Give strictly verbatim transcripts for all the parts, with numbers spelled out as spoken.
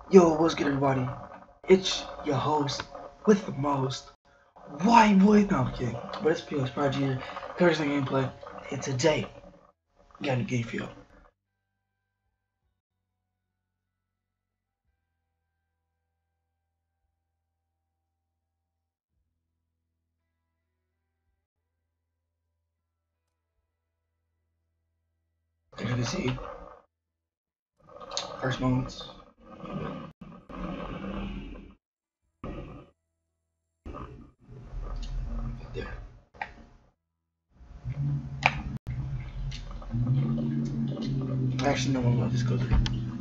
Yo, what's good, everybody? It's your host with the most, White Boy. No, I'm kidding. But it's P L S Prodigy here, Thursday gameplay, and today, we got a game for you. As you can see, first moments. Right there. Actually, no one will just go through.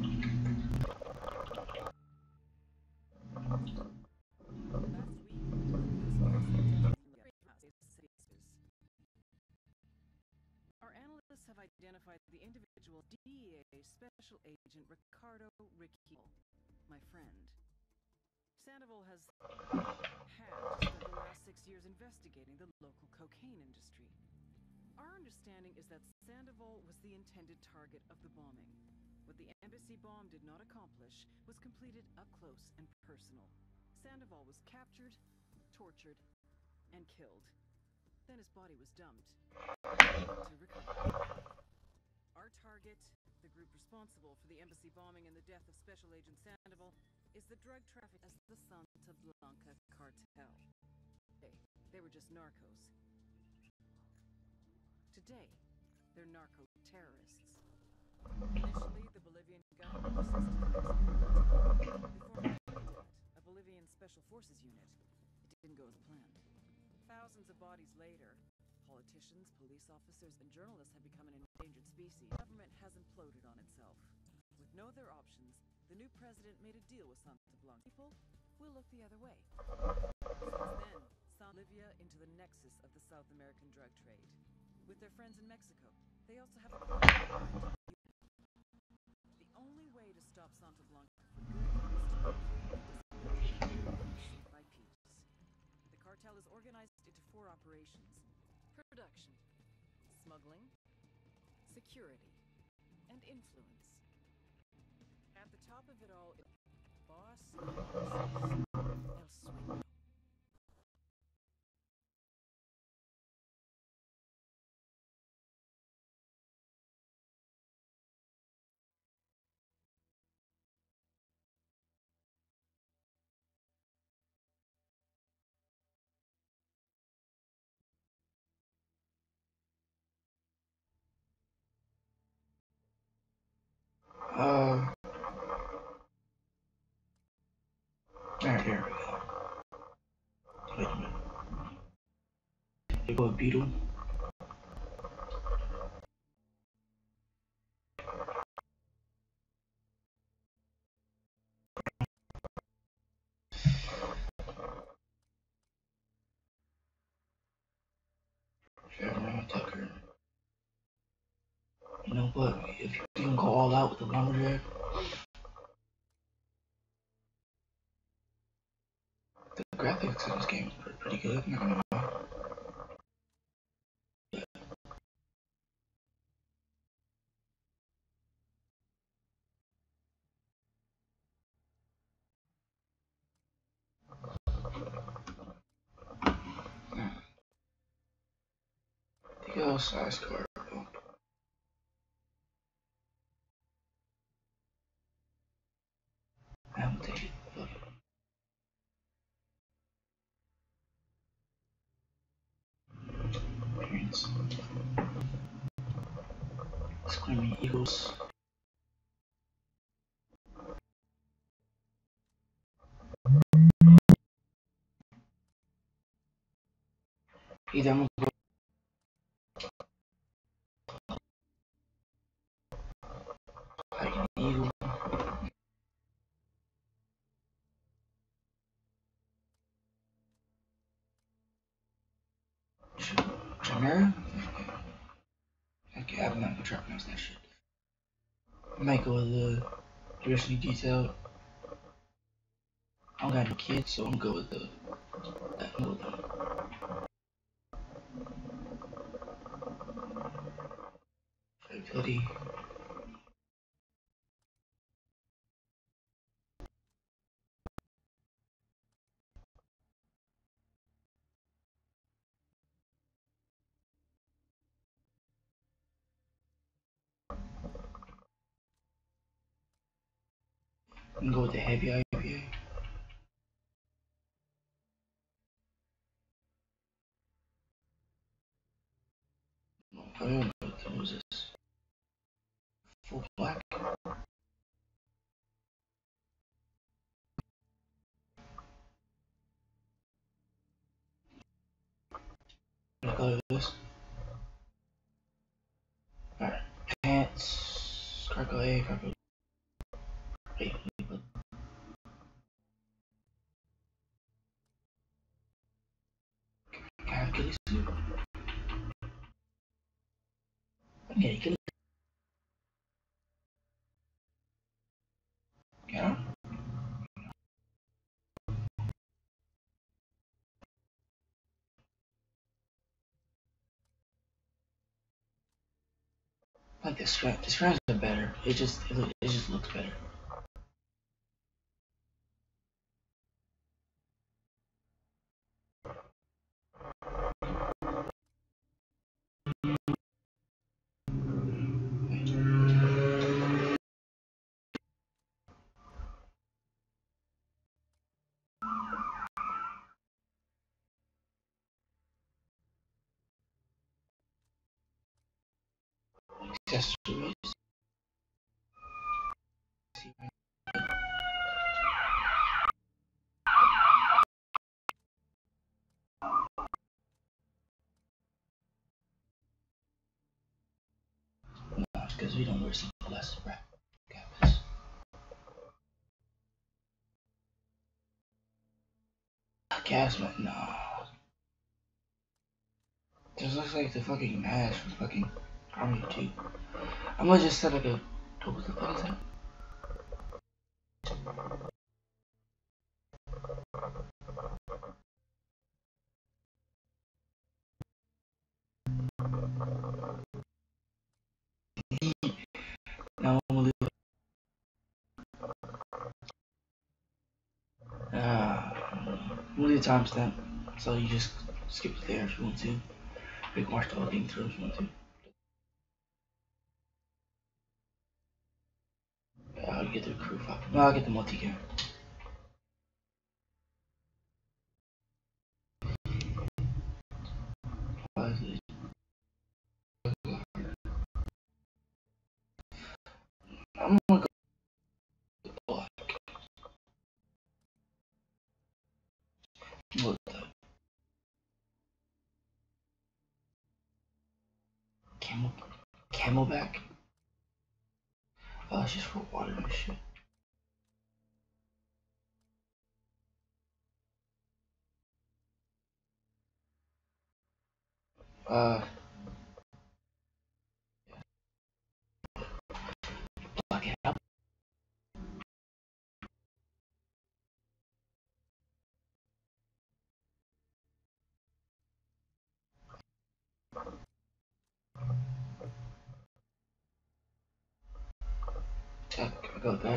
Our analysts have identified the individual D E A Special Agent Ricardo Riquelme, my friend. Sandoval has had spent the last six years investigating the local cocaine industry. Our understanding is that Sandoval was the intended target of the bombing. What the embassy bomb did not accomplish was completed up close and personal. Sandoval was captured, tortured, and killed. Then his body was dumped to recover. Our target, the group responsible for the embassy bombing and the death of Special Agent Sandoval, is the drug trafficker as the Santa Blanca cartel. They, they were just narcos. Today, they're narco-terrorists. Initially, the Bolivian government assisted Mexico before a Bolivian Special Forces unit. It didn't go as planned. Thousands of bodies later, politicians, police officers, and journalists have become an endangered species. The government has imploded on itself. With no other options, the new president made a deal with Santa Blanca. People will look the other way. Since then, Santa Bolivia into the nexus of the South American drug trade. With their friends in Mexico, they also have a plan. The only way to stop Santa Blanca for good is to piece by piece. The cartel is organized into four operations: production, smuggling, security, and influence. At the top of it all is boss El Sueño. Uh, alright, here we go. Wait a minute. Here go a beetle. Fairmont Tucker. You know what? If you can go all out with the lumberjack, the graphics in this game are pretty good. Not gonna lie. The L size card. I will take it. Fuck it. Parents. Screaming Eagles. Either I'm gonna go like an eagle. Chimera? Okay, I'm not gonna try to pronounce that shit. I might go with the traditionally detailed. I don't got no kids, so I'm good with the that move. Utility. can go with the heavy I P A. I don't know what was this. Full black. What color is this? Alright. Pants. Cargo A, cargo Wait, wait, can I have Achilles suit? I can get Achilles. Can I? Like the strap. The straps are better. It just it, look, it just looks better. Accessories. No, because we don't wear sunglasses, right? Campus. Gasman, no. This looks like the fucking mask from fucking Army two. I'm gonna just set like a. What the fuck is that? Now I'm gonna leave. Uh, we'll leave the timestamp, so you just skip it there if you want to. We can watch the whole thing through if you want to. Yeah, I'll get the crew file. No, I'll get the multi-cam. I'm gonna go black. Look, camel, camelback. Oh, it's just for water and shit. Uh, block it up. Check, I got that.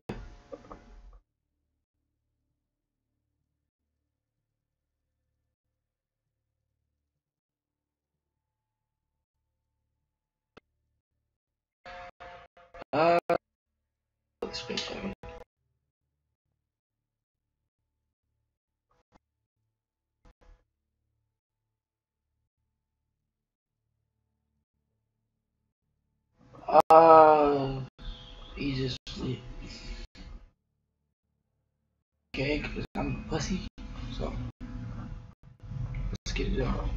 Uh, space jacket. Uh, easy sleep. Okay, because I'm a pussy. So, let's get it on.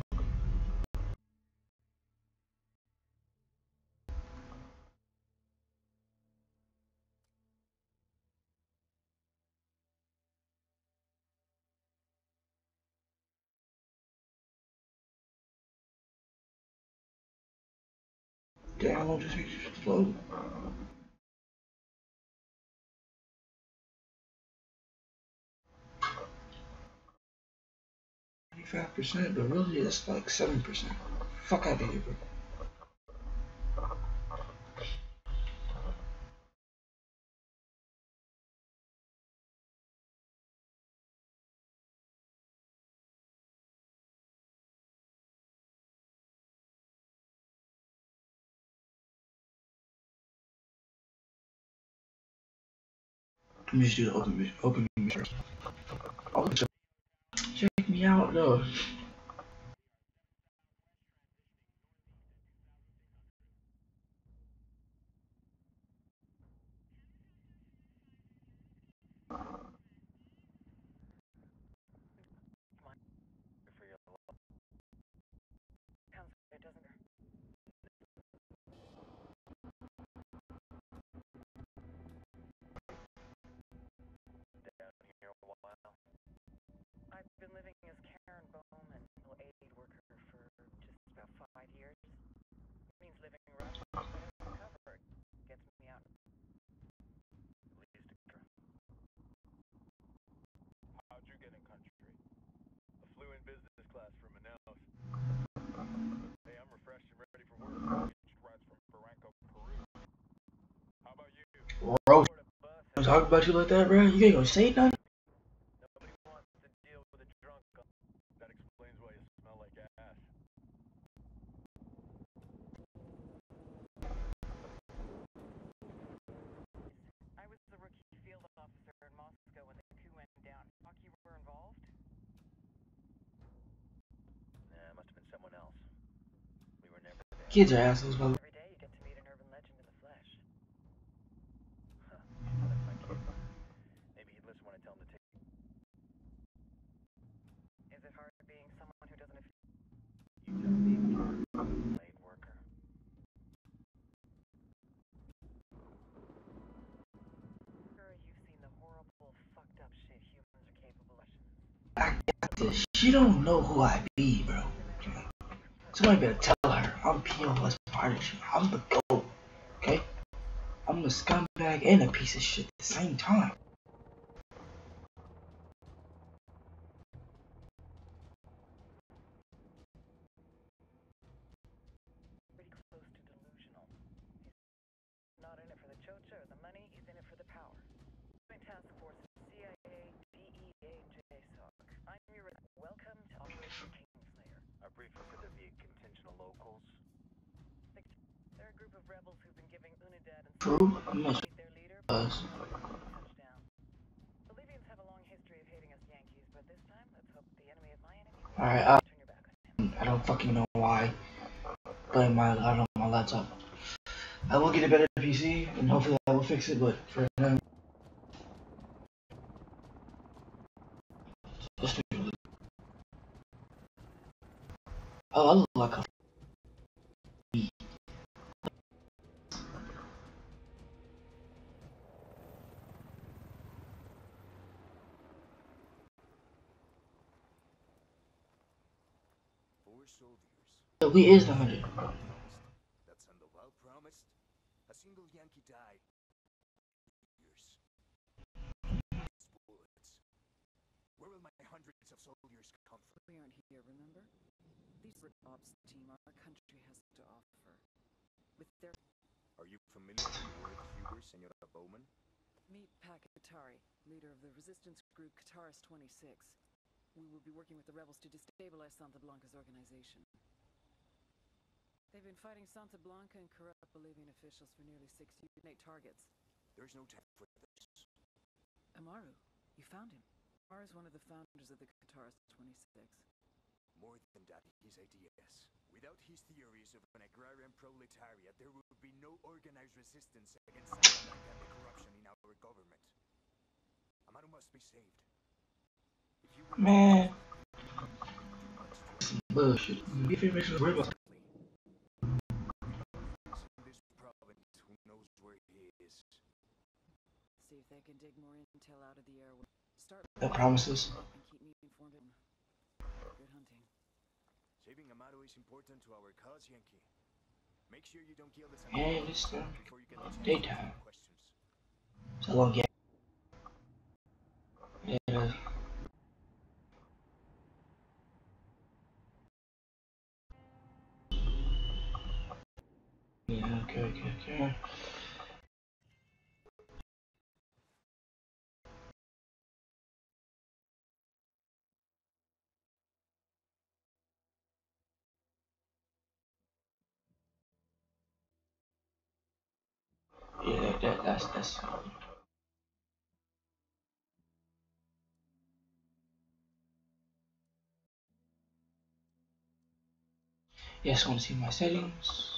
Damn, I'll just explode. twenty-five percent, but really it's like seven percent. Fuck out of here, bro. Let me just do the open open mission. Oh, check me out though. It doesn't hurt. Down here a while. I've been living as Karen Bowman, an aid worker for just about five years. It means living rough, but it's covered. Gets me out. At least a trip. How'd you get in country? I flew in business class from Manaus. Hey, I'm refreshed and ready for work. Rides from Barranco, Peru. How about you? Bro, I'm talking about you like that, bro. You ain't gonna say nothing. Nobody wants to deal with a drunk. That explains why you smell like ass. I was the rookie field officer in Moscow when the coup went down. Fuck, you were involved? Nah, it must have been someone else. We were never there. Kids are assholes, by the way. Every day you get to meet an urban legend in the flesh. Huh. Well, that's my kid. Maybe he'd listen when I tell him to take. Is it hard being someone who doesn't? You tell me, late worker. Sure, you've seen the horrible, fucked up shit humans are capable of. I got this. She don't know who I be, bro. Somebody better tell her I'm P O S partnership. I'm the GOAT. Okay? I'm a scumbag and a piece of shit at the same time. Pretty close to delusional. He's not in it for the chocha or the money, he's in it for the power. Joint Task Force, C I A, D E A, J SOC. I'm your welcome to Operation Kingslayer. Our briefing said there'd be contingent of locals. They're a group of rebels who've been giving Unidad and True, I'm not their leader us. touchdown. The Libyans have a long history of hating us Yankees, but this time, let's hope the enemy of my enemy Alright, I, turn your back on him. I don't fucking know why. Playing my I don't know my laptop. I will get a better P C and hopefully I will fix it, but for now. Just oh, I look like a Four soldiers. we is the hundred. That's Sandoval promised. A single Yankee died. Years. Bullets. Where will my hundreds of soldiers come from? We aren't here, remember? These are ops team our country has to offer. With their Are you familiar with the word Huber, Senora Bowman? meet Pak Katari, leader of the resistance group Kataris twenty-six. We will be working with the rebels to destabilize Santa Blanca's organization. They've been fighting Santa Blanca and corrupt Bolivian officials for nearly six years. Eight targets. There's no time for this. Amaru, you found him. Amaru is one of the founders of the Kataris twenty-six. More than that, his ideas. Without his theories of an agrarian proletariat, there would be no organized resistance against Santa Blanca and the corruption in our government. Amaru must be saved. If you will Man, bullshit. If it makes us worry about in this province, who knows where he is? See if they can dig more intel out of the air. Start the promises. and keep me informed. Good hunting. Saving Amaru is important to our cause, Yankee. Make sure you don't kill the Yeah, it's uh, before you get the chance to daytime. ask questions. It's a long game. Yeah, it is. Yeah, okay, okay, okay. Yeah, that, that's that's. Yes, I want to see my settings.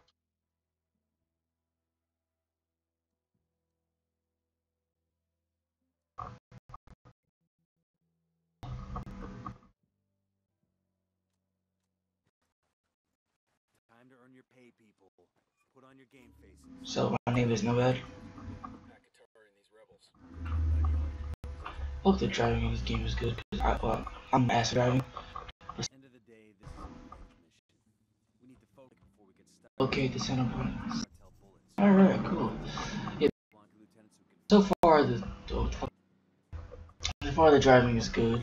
Time to earn your pay, people. Put on your game faces. So my name is Nomad. Akatar and these rebels. Anybody on? Hope the driving in this game is good because I, well, I'm ass driving. End of the day, this is a prank mission. We need to focus before we get stuck. Okay, the center point. Cartel bullets. All right, cool. Yeah. Blanca lieutenants who can So far the oh, so far the driving is good.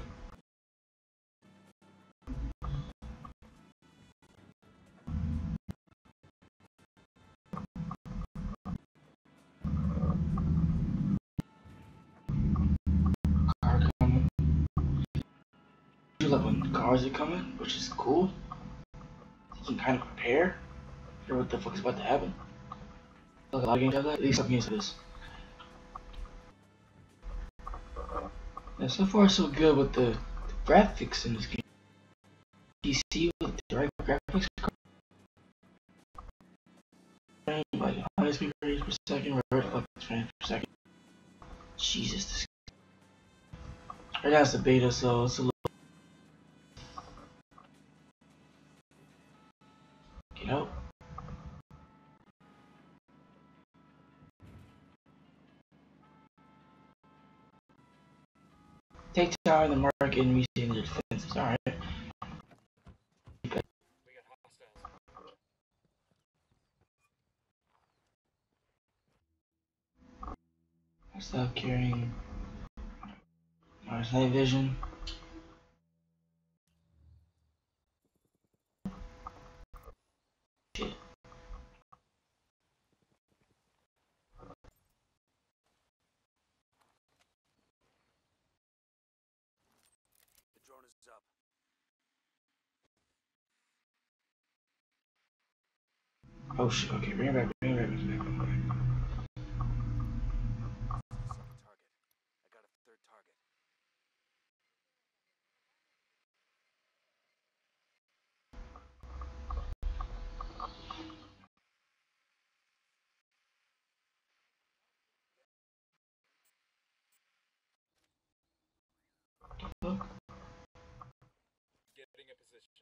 Car coming. I do like when cars are coming, which is cool. You can kind of prepare for what the fuck is about to happen. Like a lot of games have that. At least some games have this. And so far so good with the, the graphics in this game. P C with the right graphics card, like highest frames per second, right frames per second. Jesus, this right now it's the beta, so it's a little. Get out. Take time in the market and reaching the defenses. Alright. We got hostiles. I stop carrying my night vision. Shit. The drone is up. Oh shit, okay, bring it back, bring it back, bring it back, bring it back. Second target. I got a third target. Fuck. Getting a position.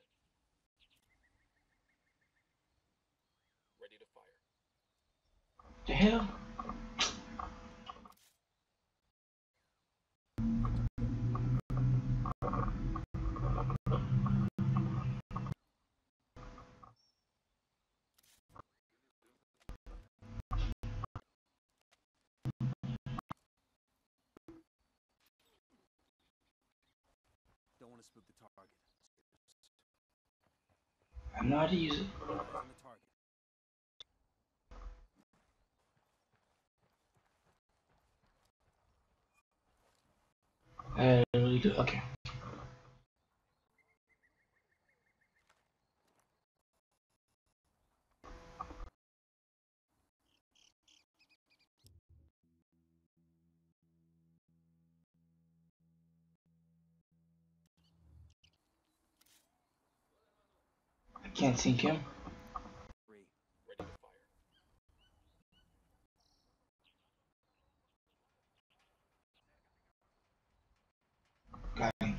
Ready to fire. The hell? Don't want to spook the target. I know how to use it. Eyes on the target. I really do. Okay. I can't sink him. Three. Ready to fire. Got him.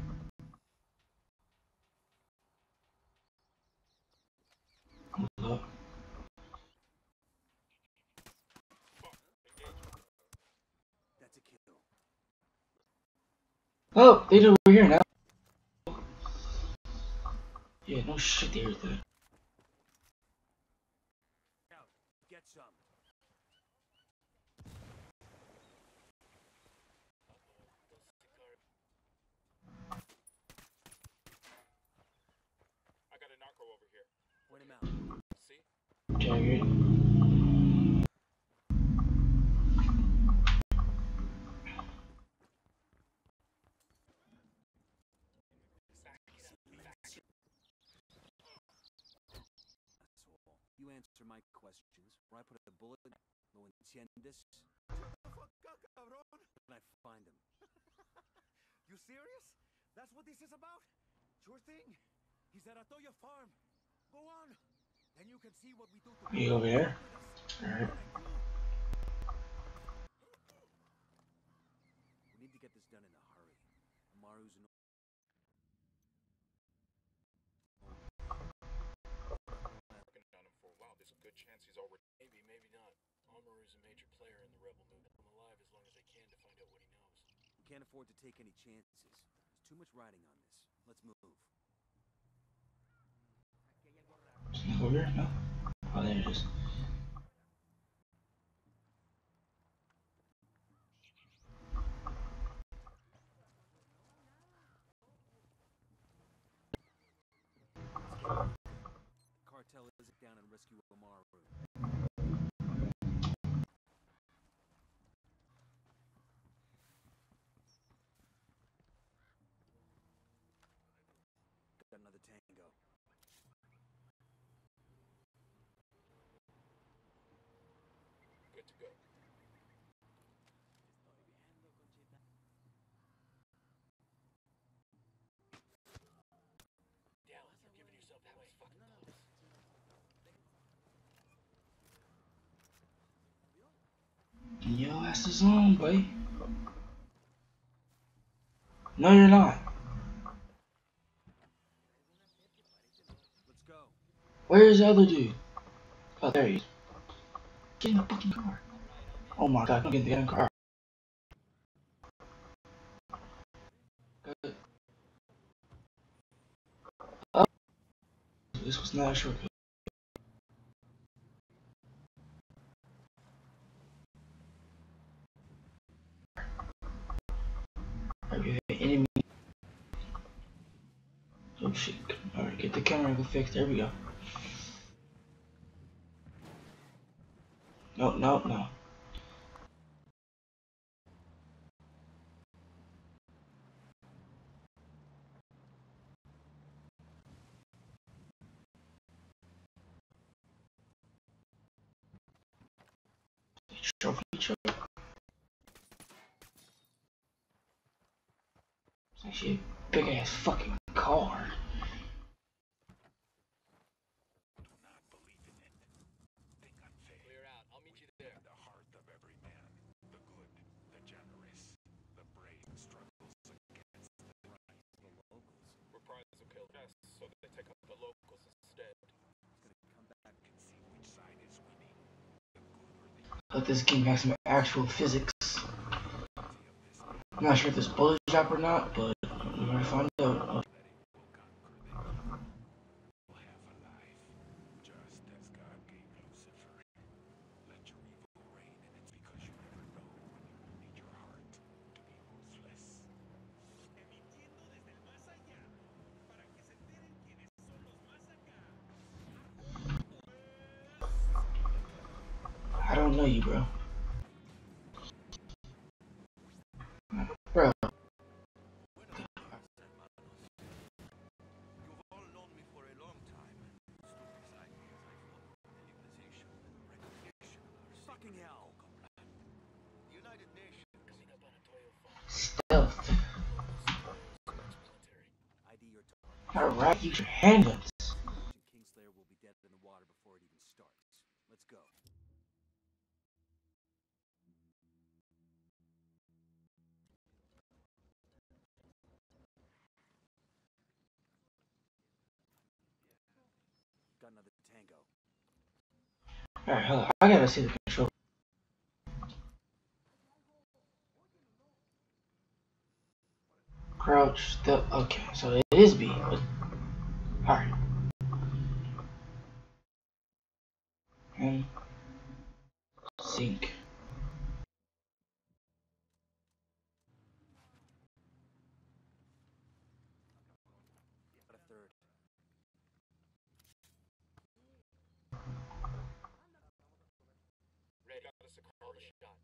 Hold up. That's a kill. Oh, they do over here now. Yeah, no shit, they heard that. Out. Get some. I got a narco over here. Point him out. See? Target. You answer my questions, or I put a bullet in. ¿Lo entiendes? Shut the fuck up, cabrón! And I find him. You serious? That's what this is about? Sure thing. He's at Atoya Farm. Go on. Then you can see what we do to Are you over there? Alright. We need to get this done in a hurry. Amaru's an Working on him for a while. There's a good chance he's already. Maybe, maybe not. Amaru's a major player in the rebel movement. I'm alive as long as I can to find out what he knows. Can't afford to take any chances. There's too much riding on this. Let's move. Sneak over here? No. Oh, there it is. Cartel is down and rescue Amaru. Got another tango. Good to go. Dallas, you're giving yourself away. Fucking close. Yo, ass is on, boy. No, you're not. Let's go. Where's the other dude? Oh, there he is. Get in the fucking car. Oh my god, don't get in the car. Good. Oh, this was not a shortcut. Okay, enemy. Oh shit. Alright, get the camera angle fixed. There we go. No, no, no. Trophy truck. It's actually a big ass fucking car. Clear out. I'll meet you there. The heart of every man, the good, the generous, the brave struggles against the right. The locals. Reprisals will kill us, so they take out the locals instead. It's gonna come back. Can see which side is winning. The good or the But this game has some actual physics. guilty of this I'm not sure if this bullet drop or not, but we're gonna find out. that it will conquer the evil. Will have a life, just as God gave Lucifer. Let your evil reign, and it's because you never know when you will need your heart to be ruthless. Emitiendo desde el más allá, para que se enteren quiénes son los más acá. I don't know you, bro. Bro, You've all known me for a long time. Stupid ideas I float. Legalization, recognition, our Fucking hell. The United Nations. Coming up on a Toyo phone. stealth. Ex-military. I D your target. Alright, use your handguns. Kingslayer will be dead in the water before it even starts. Let's go. Got another tango. Alright, hold on. I gotta see the control. Crouch, stealth. Okay, so it is B. But... Alright. And sync. Got a third. Red, got us a call to shot.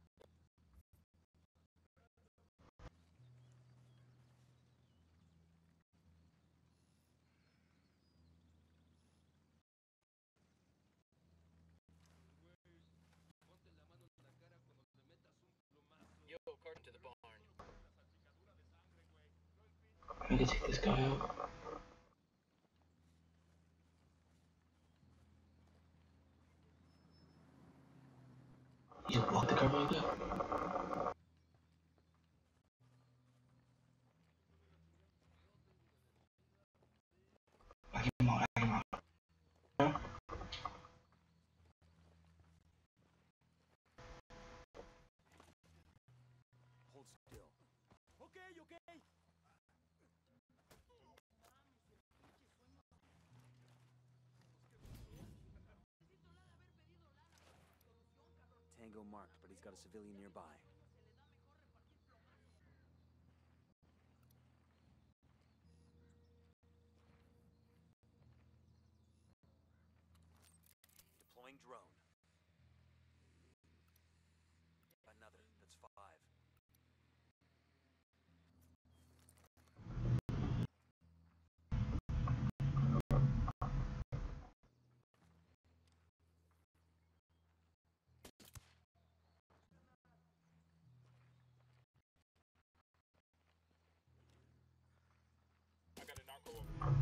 Yo, carton to the barn. I need to take this guy out. You just walk the cover like that? I came out, I came out. Huh? Hold still. Okay, okay. Tango marked, but he's got a civilian nearby. Deploying drone. Another. That's five. I got a narco over.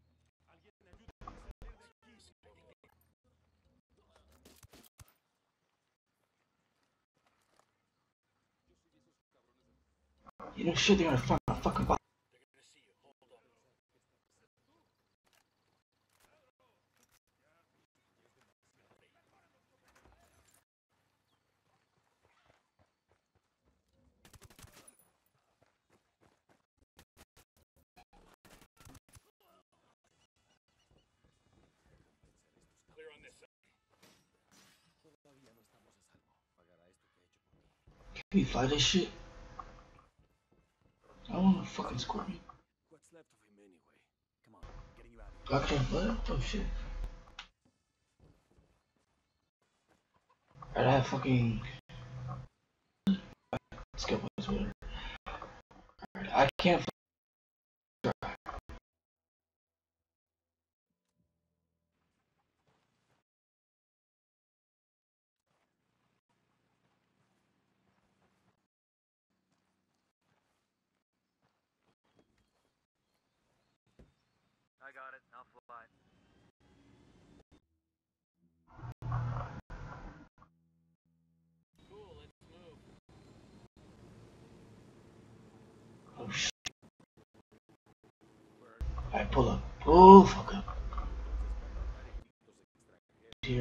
You know shit, they're gonna find my fucking body. They're gonna see you. Hold on. Clear on this side. Can you fly this shit? I don't want to fucking scorpion. What's left of him anyway? Come on, getting you out of here. I can't fly? Oh shit. Alright, I have fucking. Skip what's whatever. Alright, I can't fly. I got it. I'll fly. Cool, let's move. Oh shit. Alright, pull up. Oh, fuck up. Here.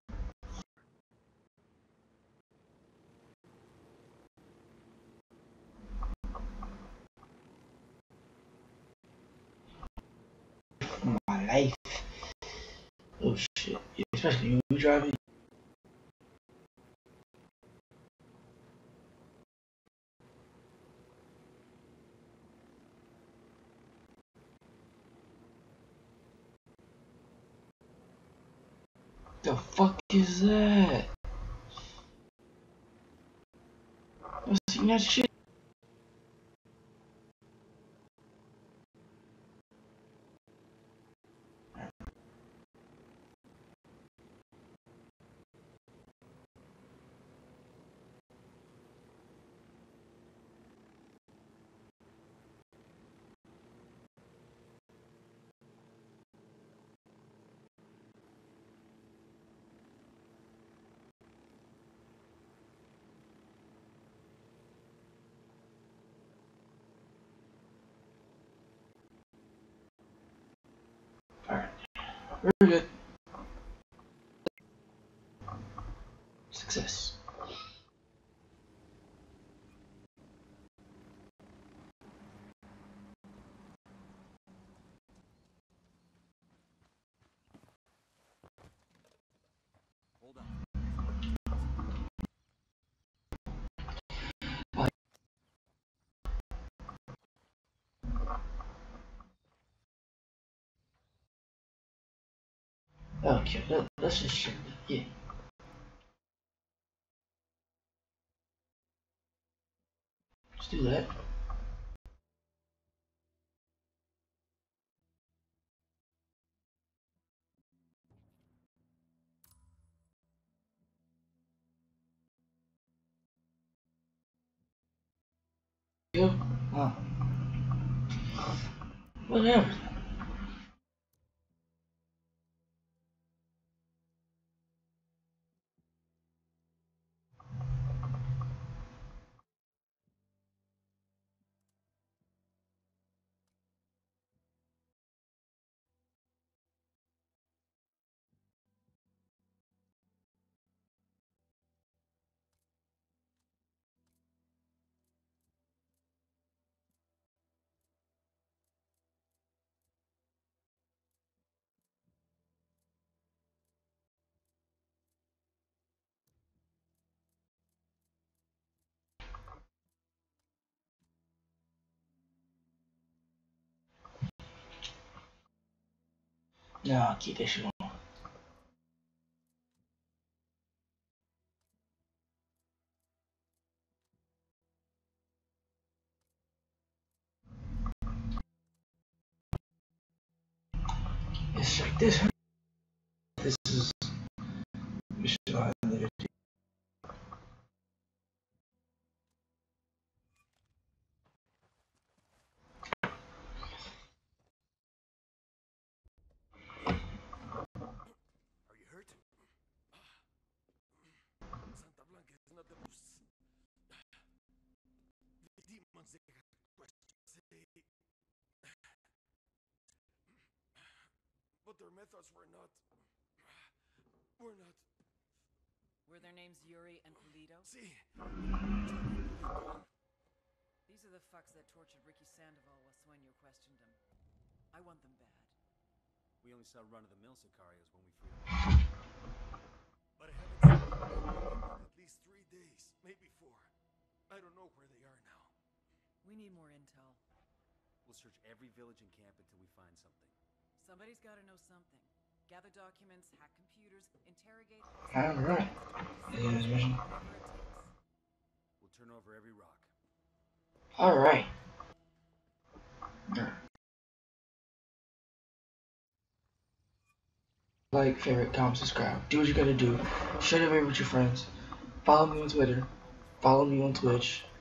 My life. Oh shit. Yeah, especially you driving. The fuck is that? I've seen that shit. Alright. Very good. Success. Hold on. Okay, let, let's just check that. Yeah. Let's do that. Yep. Huh. Whatever. No, keep this shit on. It's like this. This is. This is how I live it. Are you hurt? Santa Blanca is not the most. The demons they got questions. They... But their methods were not. Were not. Were their names Yuri and Polito? See. These are the fucks that tortured Ricky Sandoval while Sueño questioned him. I want them bad. We only saw run-of-the-mill Sicarios when we freed them. But I haven't seen them in at least three days, maybe four. I don't know where they are now. We need more intel. We'll search every village and camp until we find something. Somebody's gotta know something. Gather documents, hack computers, interrogate... Alright. Here's mission. Whatever it takes. We'll turn over every rock. Alright. Like, favorite, comment, subscribe. Do what you gotta do. Share the video with your friends. Follow me on Twitter. Follow me on Twitch.